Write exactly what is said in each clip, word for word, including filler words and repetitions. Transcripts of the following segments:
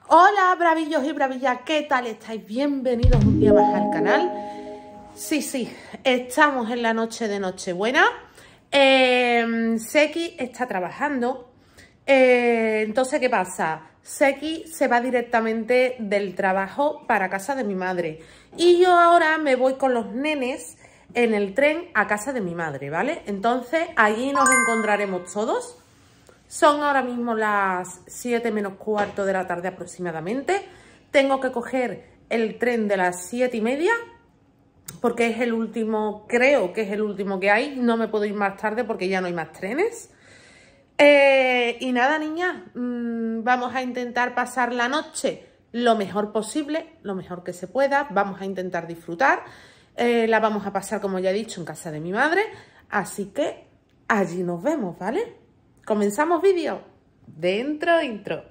Hola bravillos y bravillas, ¿qué tal estáis? Bienvenidos un día más al canal. Sí, sí, estamos en la noche de Nochebuena. eh, Seki está trabajando. eh, Entonces, ¿qué pasa? Seki se va directamente del trabajo para casa de mi madre. Y yo ahora me voy con los nenes en el tren a casa de mi madre, ¿vale? Entonces, allí nos encontraremos todos. Son ahora mismo las siete menos cuarto de la tarde aproximadamente. Tengo que coger el tren de las siete y media porque es el último, creo que es el último que hay. No me puedo ir más tarde porque ya no hay más trenes. Eh, y nada, niña, mmm, vamos a intentar pasar la noche lo mejor posible, lo mejor que se pueda. Vamos a intentar disfrutar. Eh, la vamos a pasar, como ya he dicho, en casa de mi madre. Así que allí nos vemos, ¿vale? Comenzamos vídeo. Dentro intro.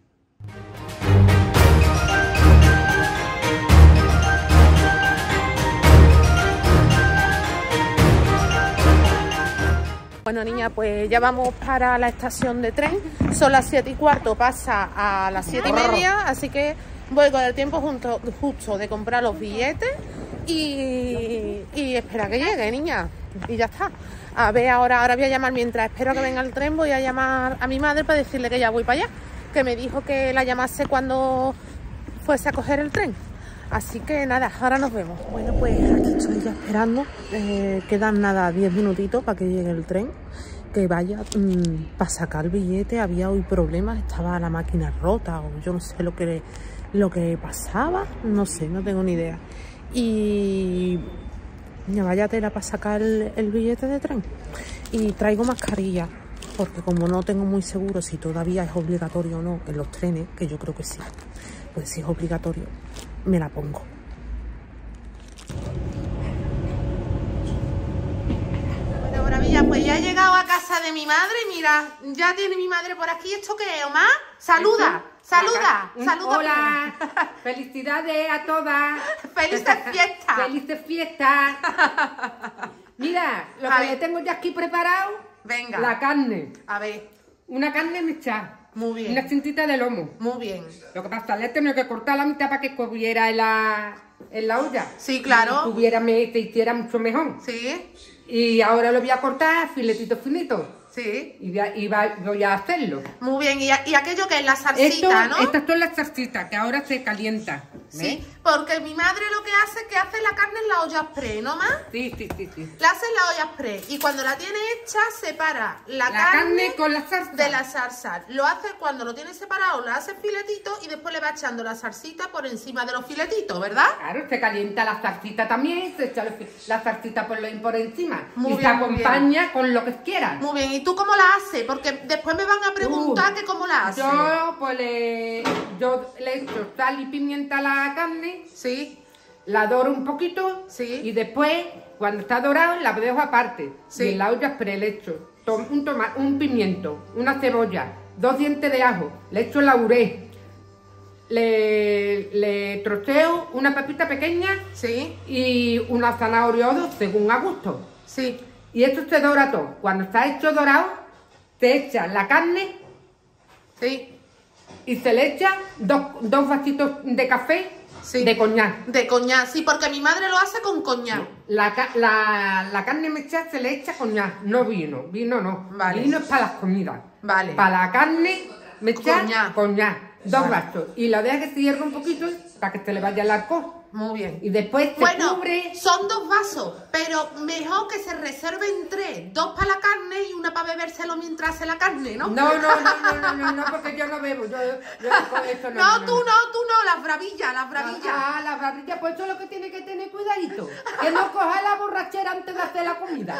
Bueno, niña, pues ya vamos para la estación de tren. Son las siete y cuarto, pasa a las siete y media, así que voy con el tiempo junto, justo de comprar los billetes y, y espera que llegue, niña. Y ya está. A ver, ahora, ahora voy a llamar, mientras espero que venga el tren, voy a llamar a mi madre para decirle que ya voy para allá. Que me dijo que la llamase cuando fuese a coger el tren. Así que nada, ahora nos vemos. Bueno, pues aquí estoy ya esperando. Eh, quedan nada, diez minutitos para que llegue el tren. Que vaya mmm, para sacar el billete. Había hoy problemas, estaba la máquina rota o yo no sé lo que, lo que pasaba. No sé, no tengo ni idea. Y ya vaya tela para sacar el, el billete de tren. Y traigo mascarilla, porque como no tengo muy seguro si todavía es obligatorio o no en los trenes, que yo creo que sí, pues si es obligatorio, me la pongo. Bueno, maravilla, pues ya he llegado a casa de mi madre. Mira, ya tiene mi madre por aquí. ¿Esto qué es, Omar? Saluda, saluda, saluda. Hola, felicidades a todas. Felices fiestas. Felices fiestas. Mira, lo A que ver. le tengo ya aquí preparado. Venga. La carne. A ver, Una carne mechada. muy bien, Una cintita de lomo. muy bien. Lo que pasa, le he tenido que cortar la mitad para que cubiera en la, en la olla. Sí, claro. Y tuviera, me, te hiciera mucho mejor. Sí, Y ahora lo voy a cortar filetitos finitos. sí. Y voy a, y va- voy a hacerlo. Muy bien, y, y aquello que es la Esto, salsita, ¿no? Estas son las salsitas que ahora se calientan. ¿ves? Sí, porque mi madre lo que hace es que hace la carne en la olla express, ¿no más? Sí, sí, sí, sí. La hace en la olla express y cuando la tiene hecha separa la, La carne, carne con la salsa. de la salsa. Lo hace cuando lo tiene separado, lo hace filetito y después le va echando la salsita por encima de los filetitos, ¿verdad? Claro, se calienta la salsita también, se echa la salsita por, lo- por encima. Muy y bien, se muy acompaña con lo que quieras. Muy bien, ¿y tú cómo la haces? Porque después me van a preguntar Uh, que cómo la haces. Yo, pues, le, yo le echo sal y pimienta a la carne, Sí, la doro un poquito, Sí. y después, cuando está dorado, la dejo aparte. Sí. Y en la olla express le echo tom- un, toma- un pimiento, una cebolla, dos dientes de ajo, le echo laurel, le, le troceo una pepita pequeña sí, y una zanahoria o dos, según a gusto. sí, Y esto se dora todo. Cuando está hecho dorado, se echa la carne sí. y se le echa dos, dos vasitos de café Sí. de coñac. De coñac, sí, porque mi madre lo hace con coñac. La, ca- la, la carne mechada se le echa coñac, no vino. Vino no. Vale. Vino es para las comidas. Vale. Para la carne mechada, Coñac. coñac. Dos Vale. vasos. Y la deja que se hierva un poquito para que se le vaya el alcohol. Muy bien. Y después se Bueno, cubre. son dos vasos, pero mejor que se reserven tres. Dos para la carne y una para bebérselo mientras hace la carne, ¿no? No, no, no, no, no, no, no, porque yo no bebo. Yo, yo con esto no. No, tú no, tú no, las bravillas, las bravillas. Ah, la bravilla, pues eso es lo que tiene que tener cuidadito. Que no coja la borrachera antes de hacer la comida.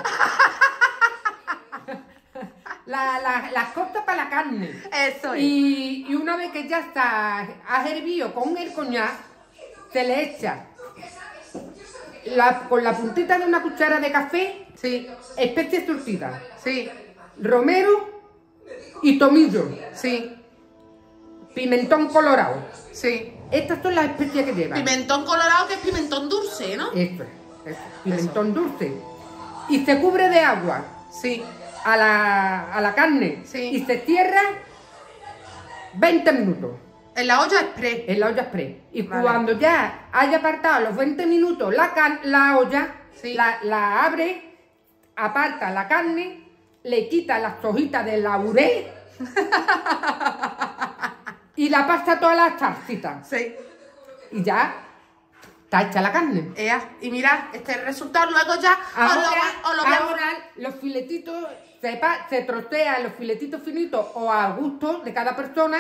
La, la, las costas para la carne. Eso es. Y, y una vez que ya está, ha hervido con el coñac, se le echa la, con la puntita de una cuchara de café, Sí, especias surtidas, sí, romero y tomillo, sí, pimentón colorado. sí. Estas son las especias que lleva. Pimentón colorado, que es pimentón dulce, ¿no? Eso es, eso, pimentón dulce. Y se cubre de agua Sí, a la, a la carne. Sí. Y se cierra veinte minutos. En la olla express. En la olla express. Y Vale. cuando ya haya apartado los veinte minutos la, can la olla, Sí. la, la abre, aparta la carne, le quita las hojitas de laurel y la pasa todas las salsitas. Sí. Y ya está hecha la carne. Ea, y mira, este es el resultado. Luego ya Ahora, os lo, va- os lo voy a- ahora los filetitos se, pa- se trocean, los filetitos finitos o a gusto de cada persona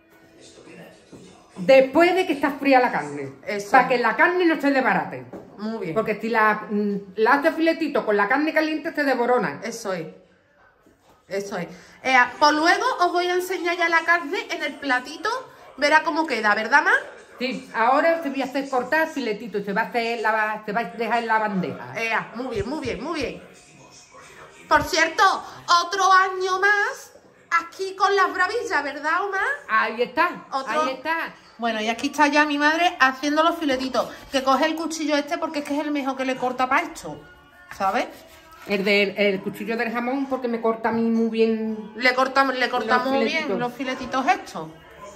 después de que está fría la carne. Eso. Para que la carne no se desbarate. Muy bien. Porque si la, mm, la hace filetito con la carne caliente se deborona. Eso es. Eso es. Ea, pues luego os voy a enseñar ya la carne en el platito. Verá cómo queda, ¿verdad, ma? Sí, ahora se voy a hacer cortar filetito y se va a hacer la, se va a dejar en la bandeja. Ea, muy bien, muy bien, muy bien. Por cierto, otro año más aquí con las bravillas, ¿verdad, Omar? Ahí está, Otro. ahí está. Bueno, y aquí está ya mi madre haciendo los filetitos. Que coge el cuchillo este porque es que es el mejor que le corta para esto, ¿sabes? El, del el cuchillo del jamón porque me corta a mí muy bien. Le cortamos, le cortamos Los bien filetitos. los filetitos estos.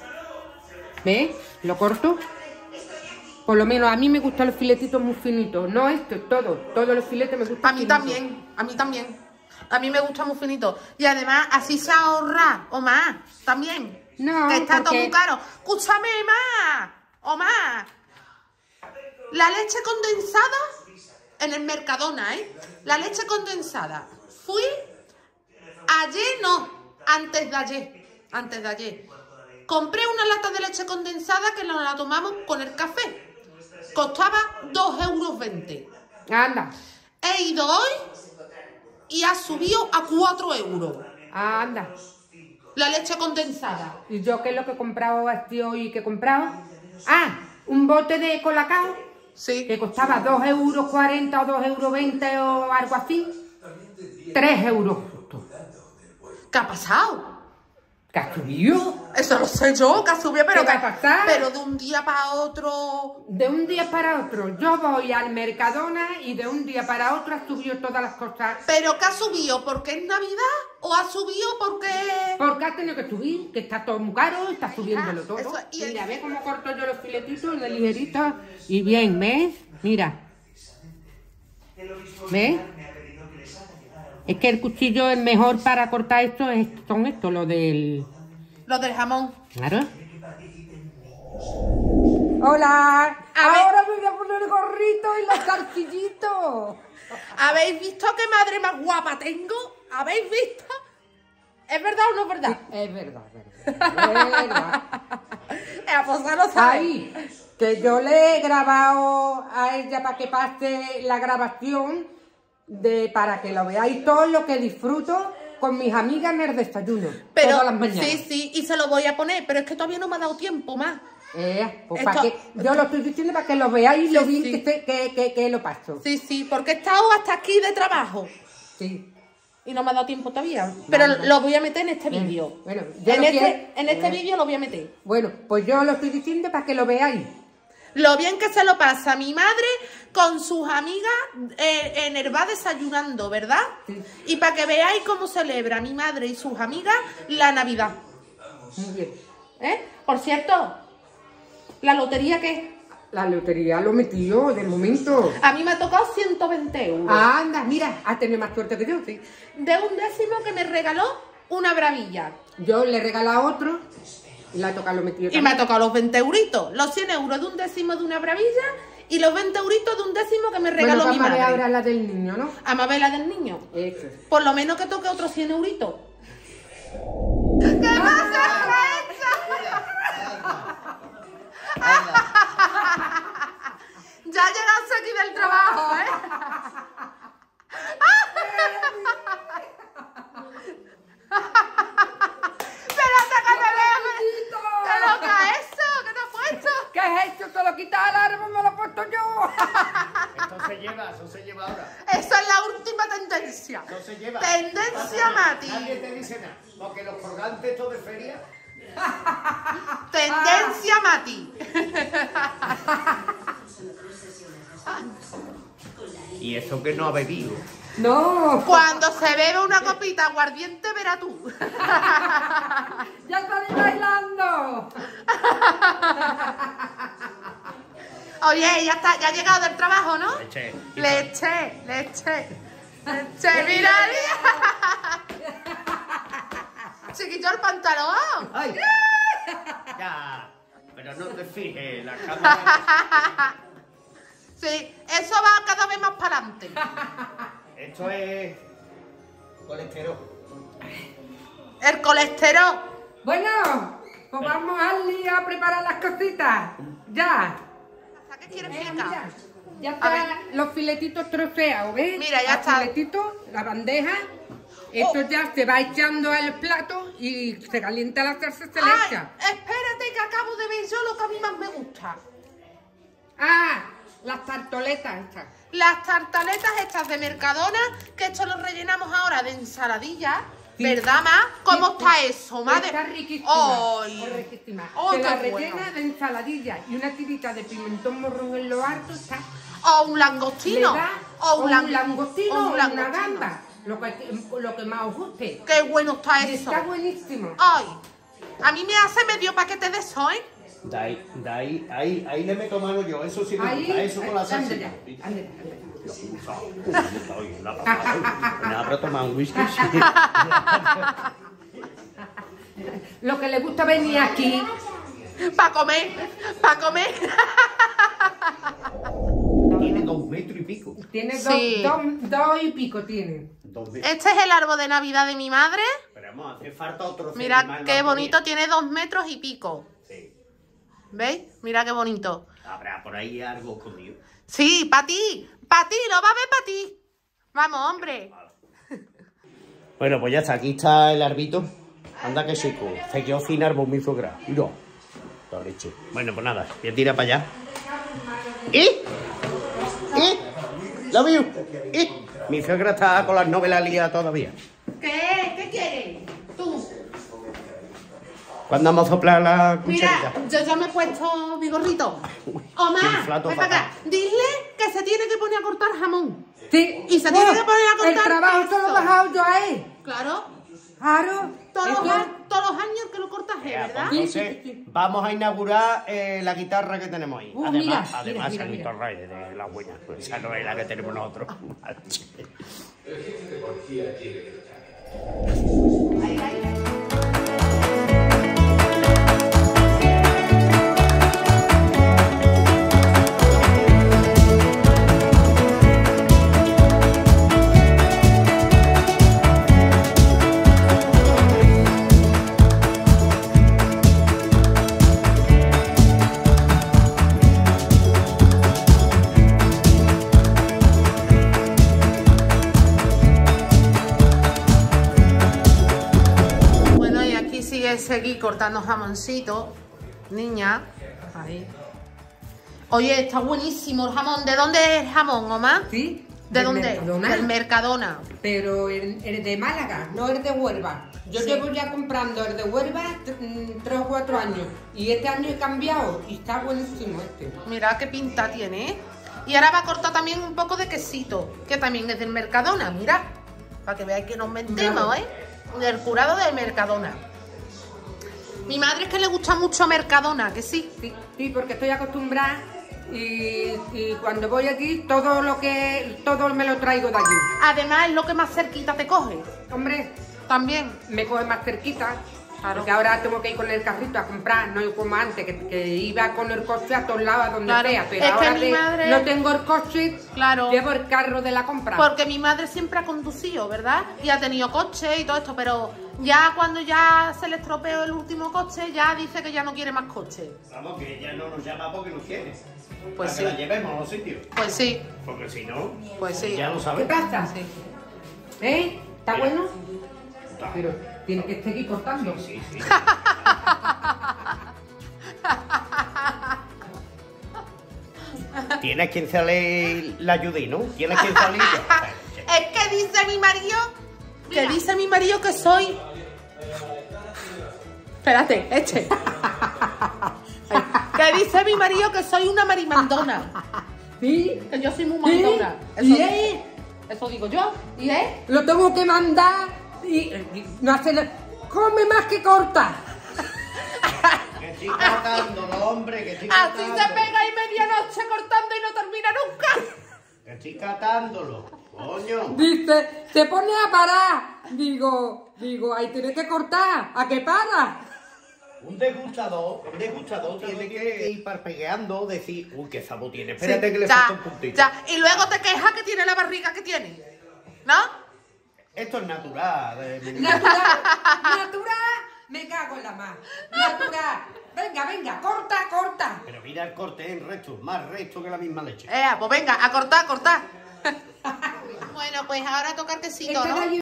¿Ves? Lo corto. Por lo menos a mí me gustan los filetitos muy finitos. No esto, todo. Todos los filetes me gustan A mí finitos. también, a mí también. A mí me gusta muy finito. Y además, así se ahorra, Omar, también. No, que está todo porque- muy caro. Escúchame, más, Omar. La leche condensada en el Mercadona, ¿eh? La leche condensada. Fui ayer, no, antes de ayer. Antes de ayer. Compré una lata de leche condensada que nos la tomamos con el café. Costaba dos euros veinte. Anda, He ido hoy y ha subido a cuatro euros anda. la leche condensada. ¿Y yo qué es lo que he comprado este hoy que he comprado? Ah, un bote de colacao Sí. que costaba dos euros cuarenta o dos euros veinte o algo así. tres euros justo. ¿Qué ha pasado? ¿Qué ha subido? Eso lo sé yo, que ha subido, pero, ¿Qué va que- a pasar? pero de un día para otro. De un día para otro, yo voy al Mercadona y de un día para otro ha subido todas las cosas. ¿Pero qué ha subido? ¿Porque es Navidad? ¿O ha subido porque...? Porque ha tenido que subir, que está todo muy caro, está subiéndolo todo. eso- y el- Mira, ¿ves cómo corto yo los filetitos de ligerito? Y bien, ¿ves? Mira. ¿Ves? Es que el cuchillo es mejor para cortar esto, es- son estos, los del... Los del jamón. Claro. Hola. Ahora me voy a poner el gorrito y los zarcillitos. ¿Habéis visto qué madre más guapa tengo? ¿Habéis visto? ¿Es verdad o no es verdad? Es verdad, es verdad. Es verdad. Eh, pues ya lo sabéis. Ahí, que yo le he grabado a ella para que pase la grabación de para que lo veáis todo lo que disfruto con mis amigas en el desayuno. Pero, todas las mañanas. sí, sí, y se lo voy a poner, pero es que todavía no me ha dado tiempo más. Eh, pues Esto- para que, yo lo estoy diciendo para que lo veáis lo Sí, bien sí. que, te- que, que, que lo paso. Sí, sí, porque he estado hasta aquí de trabajo Sí. y no me ha dado tiempo todavía. Pero Vale. lo voy a meter en este vídeo. Bueno, yo en lo este, quiero- en este eh. vídeo lo voy a meter. Bueno, pues yo lo estoy diciendo para que lo veáis. Lo bien que se lo pasa mi madre con sus amigas eh, en el bar desayunando, ¿verdad? Sí. Y para que veáis cómo celebra mi madre y sus amigas la Navidad. Muy bien. ¿Eh? Por cierto, ¿la lotería qué? La lotería lo metió de momento. A mí me ha tocado ciento veinte euros. Anda, mira, has tenido más suerte que yo. Sí. De un décimo que me regaló una bravilla. Yo le he regalado otro y la toca lo metido. Y me ha tocado los veinte euritos. Los cien euros de un décimo de una bravilla y los veinte euritos de un décimo que me regaló bueno, mi vamos a ver madre. ahora la del niño, ¿no? Amabela del niño. Eso es. Por lo menos que toque otros cien euritos. ¿Qué pasa, Ya llegaste aquí del trabajo, ¿eh? Espérate que te vea. ¿Qué loca es eso? ¿Qué te has puesto? ¿Qué es esto? ¿Te lo quita el árbol? ¿Me lo he puesto yo? Esto se lleva, eso se lleva ahora. Esa es la última tendencia. Eso se lleva. Tendencia, Mati. Nadie te dice nada. Porque los colgantes estos de feria. Tendencia, Mati. Y eso que no ha bebido. No. Cuando se bebe una copita aguardiente, verá tú. ¡Ya estáis bailando! Oye, ya está, ya ha llegado del trabajo, ¿no? Leche. Leche, leche. Leche, mira. Se quitó el pantalón. ¡Ay! Ya. Pero no te fijes, la cámara. Sí, eso va cada vez más para adelante. Esto es colesterol. El colesterol. Bueno, pues vamos al lío a preparar las cositas. Ya. ¿Qué quieres Eh, picar? mira, ya A están ver. los filetitos troceados, ¿ves? Mira, ya los está. filetitos, la bandeja. Esto Oh. ya se va echando al plato y se calienta la salsa, se le Ay, echa. espérate que acabo de ver yo lo que a mí más me gusta. Ah, las tartoletas estas. Las tartaletas estas de Mercadona, que esto lo rellenamos ahora de ensaladilla, Sí. ¿verdad, ma? ¿Cómo Sí, está sí. eso, madre? Está riquísima. ¡Ay! Es riquísima. ¡Ay, se la qué rellena bueno! de ensaladilla y una tirita de pimentón morrón en lo alto. Está. O un langostino. Le da O un, un lang- langostino o o un una langostino. gamba. Lo que, lo que más os guste. Qué bueno está Y eso. está buenísimo. Ay, a mí me hace medio paquete de eso, ¿eh? De ahí, de ahí, ahí, ahí le meto mano yo, eso sí me Ahí, gusta, eso con la salsa. anda ya, anda ya, anda ya. Me habrá tomado un whisky. Lo que le gusta venir aquí. Para comer, para comer. Tiene dos metros y pico. Tiene Sí. dos, dos, dos y pico tiene. Dos metros. Este es el árbol de Navidad de mi madre. Pero vamos, hace falta otro. Mira centimán qué más bonito, tiene dos metros y pico. Sí. ¿Veis? Mira qué bonito. Habrá por ahí algo escondido. Sí, para ti, para ti, lo va a ver para ti. Vamos, hombre. Bueno, pues ya está, aquí está el arbito. Anda que seco. Se quedó sin árbol mi suegra. Mira. La leche. Bueno, pues nada, voy a tirar para allá. ¿Y? ¿Y? ¿Lo vio? ¿Y? Mi suegra está con las novelas liadas todavía. ¿Qué? ¿Qué quieres? Tú. ¿Cuándo vamos a soplar la cucharita? Mira, yo ya me he puesto mi gorrito. Qué Omar, flato ven para acá. fatal. Dile que se tiene que poner a cortar jamón. Sí. Y se tiene que poner a El cortar trabajo se lo he queso. dejado yo a él. Claro. Claro. Todos, Esto- los, a- todos los años que lo cortas él, Ya, ¿verdad? pues entonces, vamos a inaugurar eh, la guitarra que tenemos ahí. Uh, además, mira, además mira, esa mira, guitarra es de la buena. Esa no es la que tenemos nosotros. Bueno, y aquí sigue seguir cortando jamoncito. Niña. Ahí. Oye, está buenísimo el jamón. ¿De dónde es el jamón, Omar? Sí. ¿De del dónde? Mercadona. Del Mercadona. Pero el, el de Málaga, no el de Huelva. Yo Sí. llevo ya comprando el de Huelva tr- mm, tres o cuatro años. Y este año he cambiado y está buenísimo este. Mira qué pinta tiene, ¿eh? Y ahora va a cortar también un poco de quesito, que también es del Mercadona, mira. Para que veáis que nos mentemos, Claro. ¿eh? Del curado del Mercadona. Mi madre es que le gusta mucho Mercadona, que sí. Sí, sí, porque estoy acostumbrada y, y cuando voy aquí todo lo que todo me lo traigo de allí. Además es lo que más cerquita te coge. Hombre, También. me coge más cerquita. Claro. Porque ahora tengo que ir con el carrito a comprar, no como antes, que, que iba con el coche a todos lados, a donde Claro, sea. Pero es que ahora mi que madre- no tengo el coche, Claro. llevo el carro de la compra. Porque mi madre siempre ha conducido, ¿verdad? Y ha tenido coche y todo esto, pero ya cuando ya se le estropeó el último coche, ya dice que ya no quiere más coche. Vamos, que ella no nos llama porque nos quiere. Pues Para sí. que la llevemos a los sitios. Pues sí, Porque si no, pues sí. ya lo ¿Qué sabes. pasa? Sí. ¿Eh? ¿Está Mira. bueno? Pero tiene que seguir cortando. Sí, sí. Tienes que salir la Judy, ¿no? Tienes que salir yo. Es que dice mi marido, que dice mi marido que soy... Espérate, este. Que dice mi marido que soy una marimandona. ¿Sí? Que yo soy muy ¿Sí? mandona. Eso ¿Y dice. es? Eso digo yo. ¿Y él? Lo tengo que mandar y, y no hace nada. Come más que corta. Que estoy catándolo, hombre, que estoy Así catándolo. se pega ahí medianoche cortando y no termina nunca. Que estoy catándolo, coño. Dice, te pone a parar. Digo, digo, ahí tienes que cortar. ¿A qué para? Un degustador, un degustador tiene que ir parpegueando, decir, uy, qué sabor tiene, espérate que le falta un puntito. Ya, y luego te quejas que tiene la barriga que tiene, ¿no? Esto es natural. eh, mi niña. Natural, natural. Me cago en la más. Natural. Venga, venga, corta, corta. Pero mira el corte en recto, más recto que la misma leche. Eh, pues venga, a cortar, a cortar. Bueno, pues ahora toca el quesito, Este ¿no? de allí-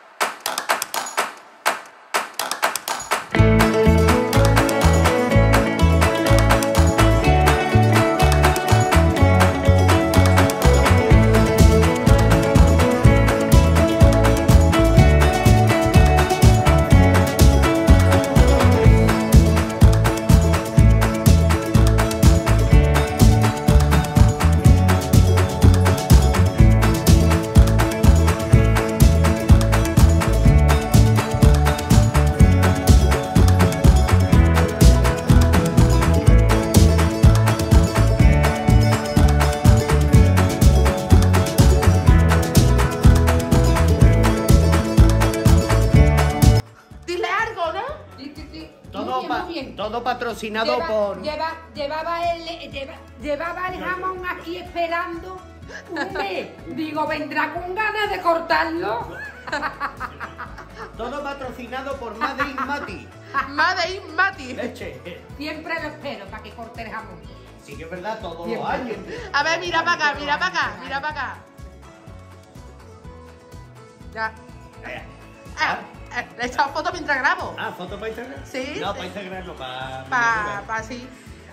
Dile algo, ¿no? Sí, sí, sí. Todo, Muy bien, pa- muy bien. todo patrocinado Lleva- por... lleva- llevaba, el, lleva- llevaba el jamón aquí esperando un mes. Digo, vendrá con ganas de cortarlo. Todo patrocinado por Made in Mati. Made in Mati. Leche. Siempre lo espero para que corte el jamón. Sí que es verdad, todos Bien, los años. A ver, mira para acá, mira para acá, mira para acá. Ya. Eh, Ah, eh, le he echado foto mientras grabo. Ah, ¿foto para Instagram? Sí, No, sí. para Instagram no, para... Pa, pa, sí.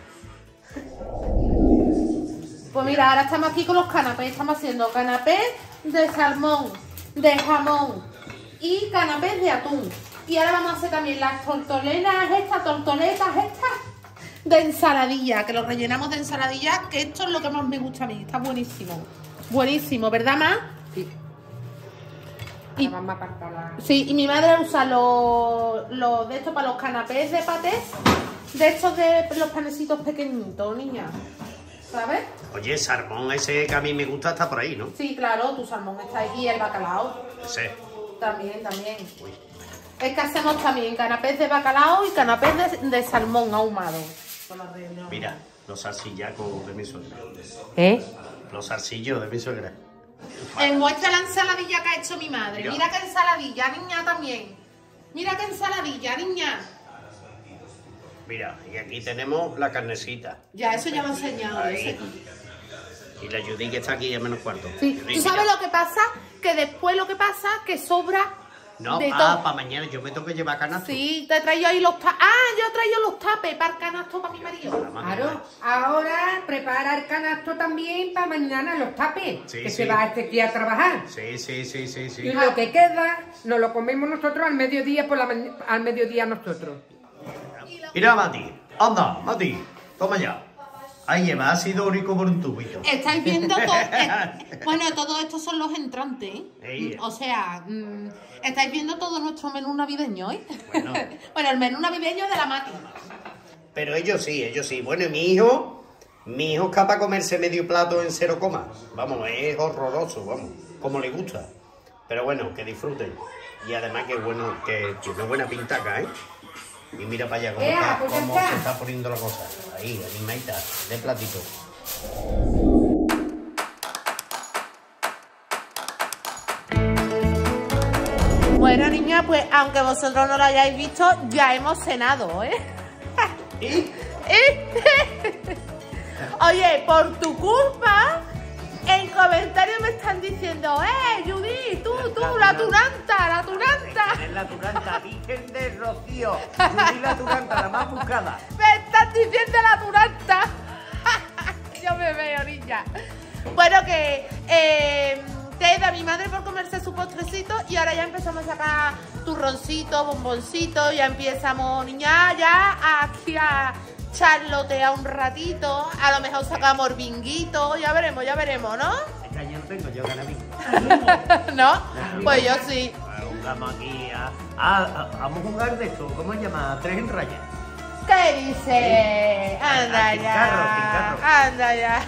Pues mira, ahora estamos aquí con los canapés. Estamos haciendo canapés de salmón, de jamón y canapés de atún. Y ahora vamos a hacer también las tortoletas estas, tortoletas estas de ensaladilla, que los rellenamos de ensaladilla, que esto es lo que más me gusta a mí. Está buenísimo. Buenísimo, ¿verdad, Ma? Sí. Y- Ahora vamos a apartar la... Sí, y mi madre usa los, los de estos para los canapés de patés, de estos de los panecitos pequeñitos, niña. ¿Sabes? Oye, salmón ese que a mí me gusta está por ahí, ¿no? Sí, claro, tu salmón está ahí y el bacalao. Ese. También, también. Uy. Es que hacemos también canapés de bacalao y canapés de, de salmón ahumado. Mira, los arcillacos de mi suegra. ¿Eh? Los arcillos de mi suegra. En muestra la ensaladilla que ha hecho mi madre. Mira. Mira qué ensaladilla, niña, también. Mira qué ensaladilla, niña. Mira, y aquí tenemos la carnecita. Ya, eso ya lo he enseñado. Ahí. ese. Y la Judy que está aquí a menos cuarto. Sí. Judy, ¿Tú sabes mira. lo que pasa? Que después lo que pasa que sobra No, de ah, todo. para mañana yo me tengo que llevar canasto. Sí, te he traído ahí los tapes. Ah, yo he traído los tapes para el canasto para mi marido. Claro, ahora prepara el canasto también para mañana los tapes, Sí, que sí. se va este aquí a trabajar. Sí, sí, sí, sí, sí. Y lo que queda nos lo comemos nosotros al mediodía por la ma- al mediodía nosotros. Mira, Mati. Anda, Mati. Toma ya. Ahí lleva ácido úrico por un tubito. Estáis viendo todo. eh, bueno, todo esto son los entrantes. ¿eh? Ey. O sea, mm, estáis viendo todo nuestro menú navideño, ¿eh? Bueno. Bueno, el menú navideño de la Mati. Pero ellos sí, ellos sí. Bueno, y mi hijo, mi hijo es capaz de comerse medio plato en cero coma. Vamos, es horroroso, vamos, como le gusta. Pero bueno, que disfruten. Y además que bueno, que tiene buena pintaca, ¿eh? Y mira para allá cómo, Ea, está, pues ya cómo está. se está poniendo la cosa. Ahí, animadita, de platito. Bueno, niña, pues aunque vosotros no lo hayáis visto, ya hemos cenado, ¿eh? ¿Y? Oye, por tu culpa, en comentarios me están diciendo, ¡eh, Judy, tú, tú, la tunanta, la tunanta! Es la turanta, Virgen de Rocío. Judy la turanta, la más buscada. ¡Me están diciendo la tunanta! Yo me veo, niña. Bueno, que eh, te da mi madre por comerse su postrecito y ahora ya empezamos a sacar turroncito, bomboncito, ya empezamos, niña, ya aquí a charlotear un ratito, a lo mejor sacamos binguito, ya veremos, ya veremos, ¿no? Este año no tengo yo ganas de mí. ¿No? Pues yo sí. Vamos aquí a, a, a, vamos a jugar de esto, ¿cómo se llama? Tres en raya. ¿Qué dice? Anda Al pincarro, ya. pincarro. Anda ya.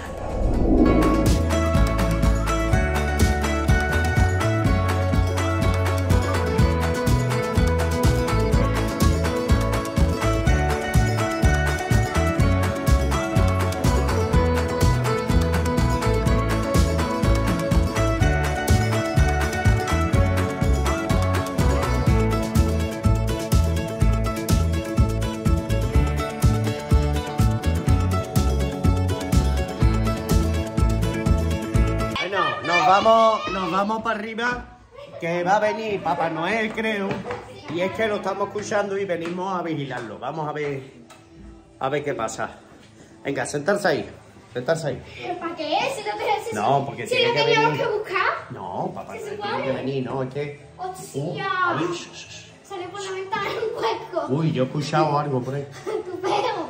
Bueno, nos vamos, nos vamos para arriba, que va a venir Papá Noel, creo, y es que lo estamos escuchando y venimos a vigilarlo. Vamos a ver, a ver qué pasa. Venga, sentarse ahí, sentarse ahí. ¿Pero para qué? Si lo, te- si No, porque si tiene lo que teníamos venir. que buscar. No, Papá ¿Se Noel supone? tiene que venir, no, es que... ¡Hostia! Uh, ahí, shh, shh, shh. Sale por la ventana un hueco. Uy, yo he escuchado algo por ahí. Tu pelo.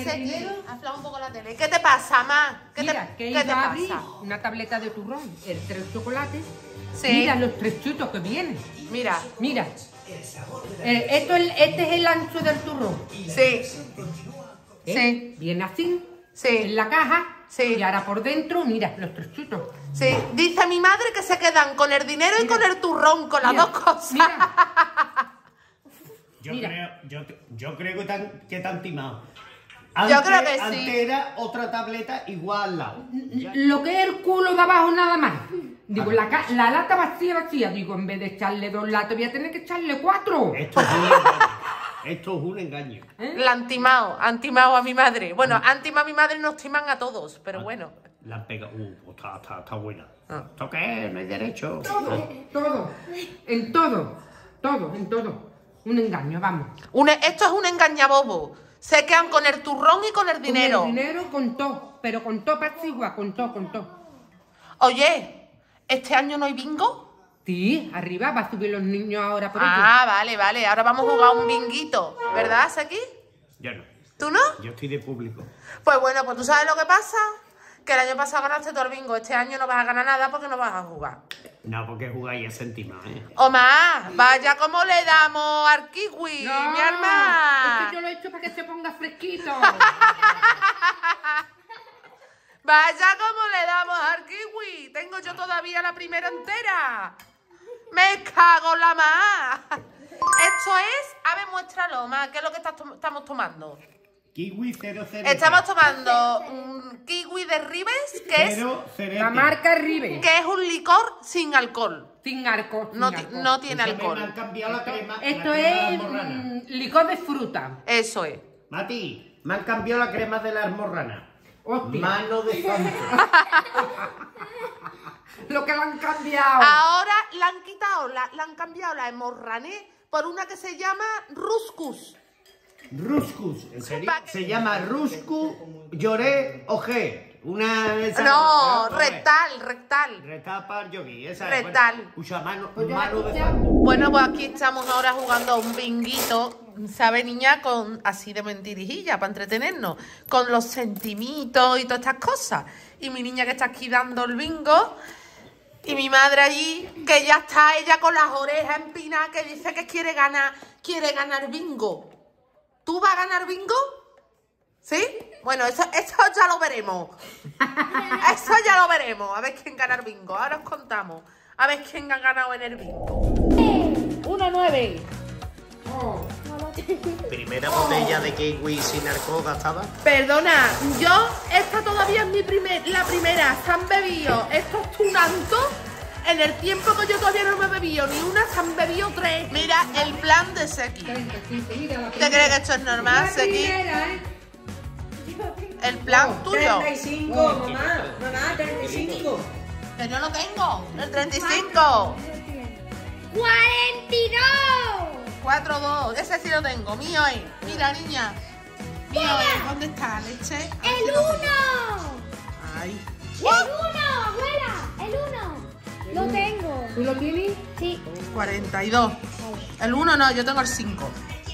del Seki, dinero. afla un poco la tele. ¿Qué te pasa, ma? ¿Qué Mira, te, que ¿qué iba te a abrir pasa? una tableta de turrón, el tres chocolates. Sí. Mira los tres chutos que vienen. Mira, Mira. Eh, esto es, este es el ancho del turrón. sí, ¿eh? sí. Viene así, Sí. en la caja. Sí. Y ahora por dentro, mira, los tres chutos. sí. Dice mi madre que se quedan con el dinero y Mira. con el turrón, con las Mira, dos cosas. Mira, Yo Mira. creo, yo, yo creo que tan, que te han timado. Yo creo que sí. Antes era otra tableta igual al lado. Ya- lo que es el culo de abajo nada más. Digo, la, ca- la lata vacía, vacía. Digo, en vez de echarle dos latas, voy a tener que echarle cuatro. Esto es un engaño. Esto es un engaño. La han timado, han timado a mi madre. Bueno, han timado a mi madre y nos timan a todos, pero bueno. La han pegado. Uh, está, está, está buena. Ah. ¿Esto qué es? No hay derecho. Todo, todo, en todo, todo, en todo. Un engaño, vamos. Un- esto es un engañabobo. Se quedan con el turrón y con el dinero. Con el dinero, con todo, pero con todo pasigua, con todo, con todo. Oye, ¿este año no hay bingo? Sí, arriba va a subir los niños ahora por Ah, vale, vale. Ahora vamos a jugar un binguito. ¿Verdad, Seki? Yo no. ¿Tú no? Yo estoy de público. Pues bueno, pues tú sabes lo que pasa. Que el año pasado ganaste todo el bingo. Este año no vas a ganar nada porque no vas a jugar. No, porque jugáis a céntima, ¿eh? Omar, vaya como le damos al kiwi, No, mi arma. es que yo lo he hecho para que se ponga fresquito. Vaya como le damos al kiwi. Tengo yo todavía la primera entera. Me cago en la más. Esto es, a ver, muéstralo, Omar. ¿Qué es lo que estás to- estamos tomando? Kiwi cero cero. Estamos tomando un kiwi de Ribes, que es, Cero, cero. La marca Ribe. que es un licor sin alcohol. Sin arco. sin No, ti- alcohol. no tiene Me han alcohol. cambiado la crema. Esto la crema de es almorrana. mm, licor de fruta. Eso es. Mati, me han cambiado la crema de la almorrana. Hostia. Mano de santo. Lo que le han cambiado. Ahora le han quitado, la, le han cambiado la hemorrané por una que se llama Ruscus. Ruscus, ¿en serio? Pa- Se llama Ruscu Lloré Oje. Una de esas. No, Oje. rectal, rectal. Rectal para yogi, esa Rectal. es. Bueno, escucha, mano, Pues yo mano la de escuché. santo. Bueno, pues aquí estamos ahora jugando a un binguito, ¿sabe, niña? Con así de mentirijilla, para entretenernos, con los sentimientos y todas estas cosas. Y mi niña que está aquí dando el bingo, y mi madre allí, que ya está ella con las orejas empinadas, que dice que quiere ganar, quiere ganar bingo. ¿Tú vas a ganar bingo? ¿Sí? Bueno, eso, eso ya lo veremos. Eso ya lo veremos. A ver quién gana el bingo. Ahora os contamos. A ver quién ha ganado en el bingo. uno nueve. Oh. Primera botella de kiwi sin alcohol gastada. Perdona, yo, esta todavía es mi primer, la primera. Se han bebido estos tunantos. En el tiempo que yo todavía no me he bebido ni una, se han bebido tres. Mira, el plan de Seki. treinta y cinco, mira, la ¿Te primera. crees que esto es normal, La Seki? primera, ¿eh? El plan tuyo. treinta y cinco, mamá. Mamá, treinta y cinco. Que yo lo tengo. El treinta y cinco. ¡cuarenta y dos! cuatro dos. Ese sí lo tengo. Mío es. Mira, niña. Mío es. ¿Dónde está la leche? Ah, ¡El sí lo tengo. uno! Ay. ¡El uno, abuela! ¡El uno! Lo tengo. ¿Tú lo tienes? Sí, cuarenta y dos. El uno no, yo tengo el cinco.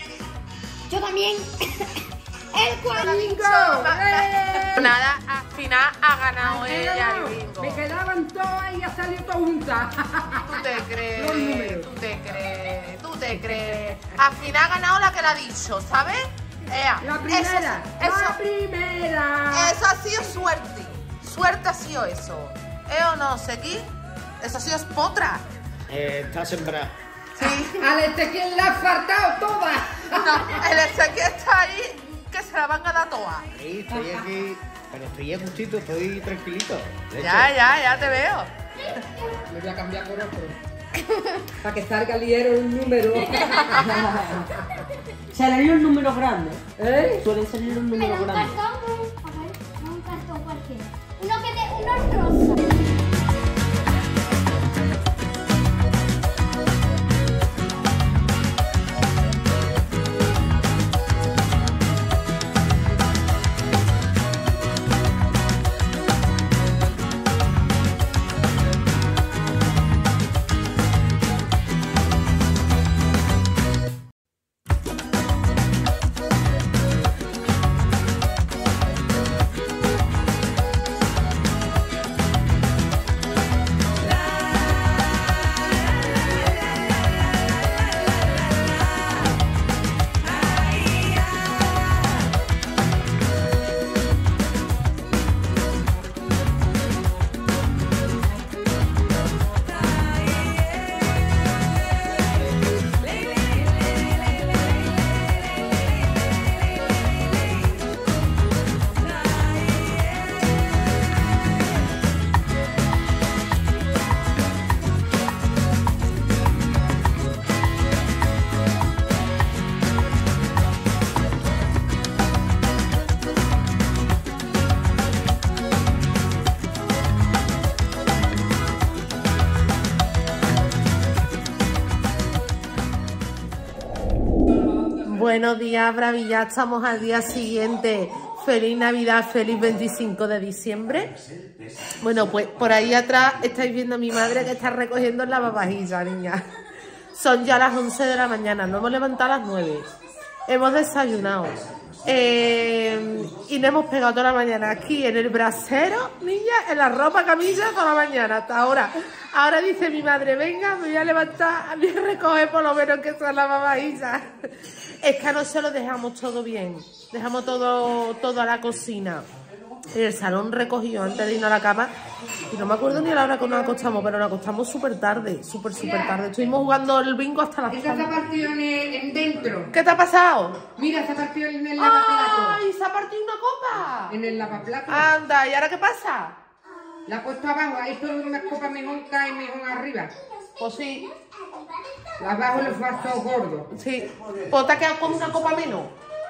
yo también. ¡El cuarenta! ¡Eh! Nada, al final ha ganado ella el bingo. Me quedaban todas y ya salió toda junta. ¿Tú te Los crees? números. ¿Tú te crees? ¿Tú te crees? Al final ha ganado la que la ha dicho, ¿sabes? Ea, La primera, Eso, la eso, primera. eso ha sido suerte. Suerte ha sido eso. ¿Eh o no, Seki? Eso ha sido potra. Eh, está sembrada. Sí. Al Ezequiel la ha faltado toda. No, el Seki está ahí que se la van a dar todas. Sí, estoy aquí. Pero estoy a gustito, estoy tranquilito. De Ya, hecho, ya, ya te veo. Me voy a cambiar por otro. Para que salga liero un número. Salen los números grandes. ¿Eh? Suelen salir los Me da números un grandes. cartón, ¿no? A ver, no un cartón cualquiera. Uno que te, uno rosa. Buenos días, Bravi, ya estamos al día siguiente. Feliz Navidad, feliz veinticinco de diciembre. Bueno, pues por ahí atrás estáis viendo a mi madre que está recogiendo en la lavavajilla, niña. Son ya las once de la mañana, nos hemos levantado a las nueve. Hemos desayunado. Eh, y nos hemos pegado toda la mañana aquí en el brasero, niña, en la ropa, camisa, toda la mañana, hasta ahora. Ahora dice mi madre, venga, me voy a levantar, a mí recoger por lo menos que sea la lavavajilla. Es que anoche lo dejamos todo bien, dejamos todo, todo a la cocina. En el salón recogido antes de irnos a la cama. Y no me acuerdo ni a la hora que nos acostamos, pero nos acostamos súper tarde, súper, súper tarde. Estuvimos jugando el bingo hasta las Esta se ha partido en, el- en dentro. ¿Qué te ha pasado? Mira, se ha partido en el lavaplato. ¡Ay! ¿Se ha partido una copa? En el lavaplato. Anda, ¿y ahora qué pasa? La ha puesto abajo. Ahí son unas copas mejor cae mejor arriba. Pues sí, La abajo le faltó gordo. sí. Pues te ha quedado con una copa menos.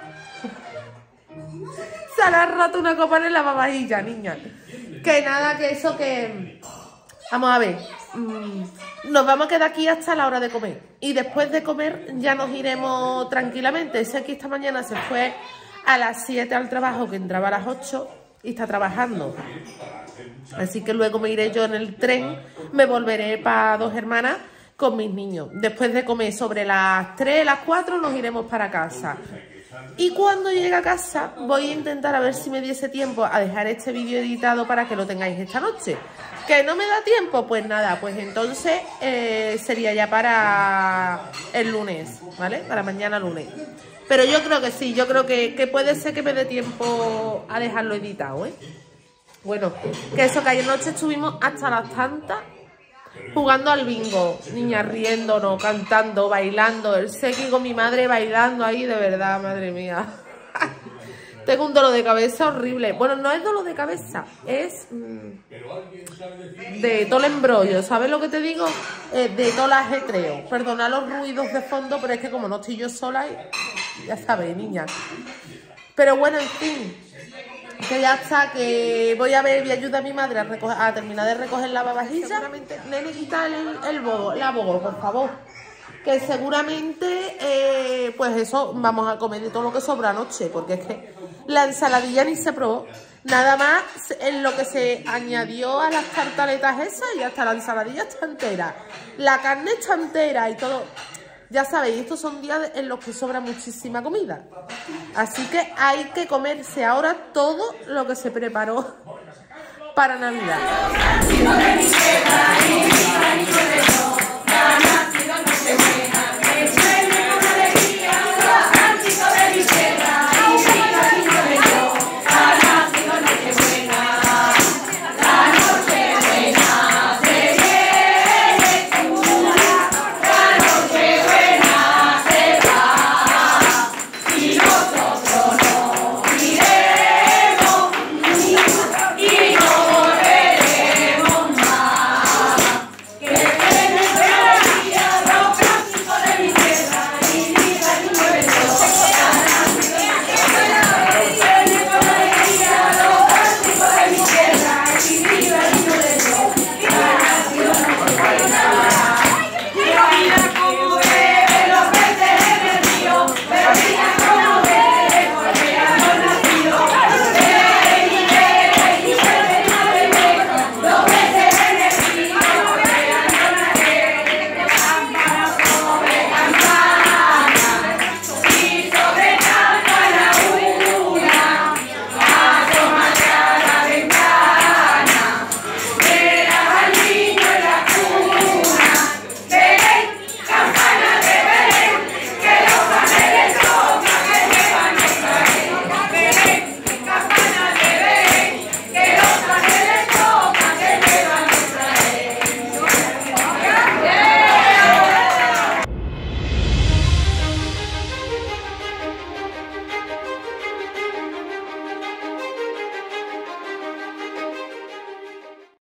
Se le ha roto una copa en el lavavajilla, niña. Que nada, que eso que... Vamos a ver. mm, Nos vamos a quedar aquí hasta la hora de comer. Y después de comer ya nos iremos tranquilamente. Ese aquí esta mañana se fue a las siete al trabajo, que entraba a las ocho y está trabajando. Así que luego me iré yo en el tren. Me volveré para Dos Hermanas con mis niños. Después de comer sobre las tres, las cuatro nos iremos para casa. Y cuando llegue a casa voy a intentar a ver si me diese tiempo a dejar este vídeo editado para que lo tengáis esta noche. ¿Que no me da tiempo? Pues nada, pues entonces eh, sería ya para el lunes, ¿vale? Para mañana lunes. Pero yo creo que sí, yo creo que, que puede ser que me dé tiempo a dejarlo editado, ¿eh? Bueno, que eso, que ayer noche estuvimos hasta las tantas jugando al bingo, niñas riéndonos, cantando, bailando, el Seki con mi madre bailando ahí, de verdad, madre mía. Tengo un dolor de cabeza horrible. Bueno, no es dolor de cabeza, es mmm, de todo el embrollo, ¿sabes lo que te digo? Eh, de todo el ajetreo. Perdona los ruidos de fondo, pero es que como no estoy yo sola, ya sabéis, niñas. Pero bueno, en fin, que ya está, que voy a ver, voy a ayudar a mi madre a, recoger, a terminar de recoger la lavavajilla. Seguramente, nene, quita el, el bogo, la bogo, por favor. Que seguramente, eh, pues eso, vamos a comer de todo lo que sobra anoche, porque es que la ensaladilla ni se probó. Nada más en lo que se añadió a las tartaletas esas y hasta la ensaladilla está entera. La carne está entera y todo. Ya sabéis, estos son días en los que sobra muchísima comida. Así que hay que comerse ahora todo lo que se preparó para Navidad.